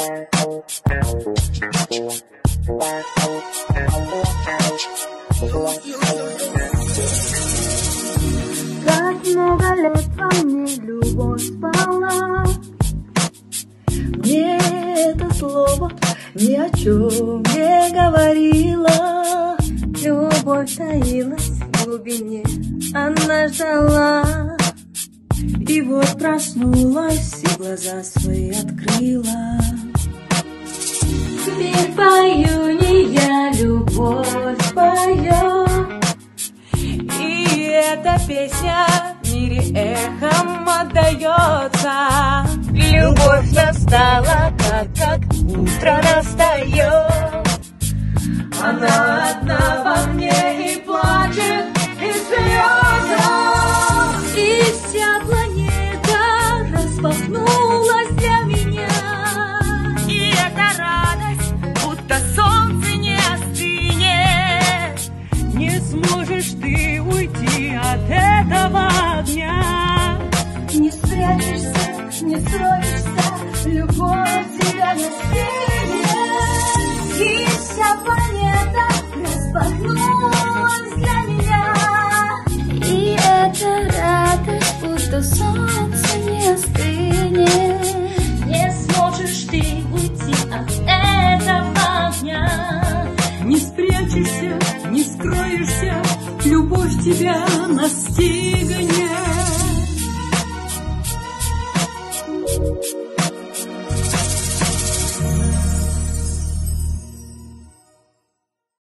Как много лет во мне любовь спала. Мне это слово ни о чем не говорила. Любовь таилась в глубине, она ждала. И вот проснулась и глаза свои открыла. Теперь пою не я, любовь поет. И эта песня в мире эхом отдается. Любовь настала, как утро настает. Она одна во мне и плачет, и смеется. И вся планета распахнулась для меня. И эта радость, будто солнце не остынет. Не сможешь ты уйти от этого огня. Не спрячешься, не скроешься, любовь тебя настигнет. И вся планета распахнулась для меня. И эта радость, будто солнце не остынет. Не сможешь ты уйти от этого огня. Не спрячешься, не скроешься, любовь тебя настигнет.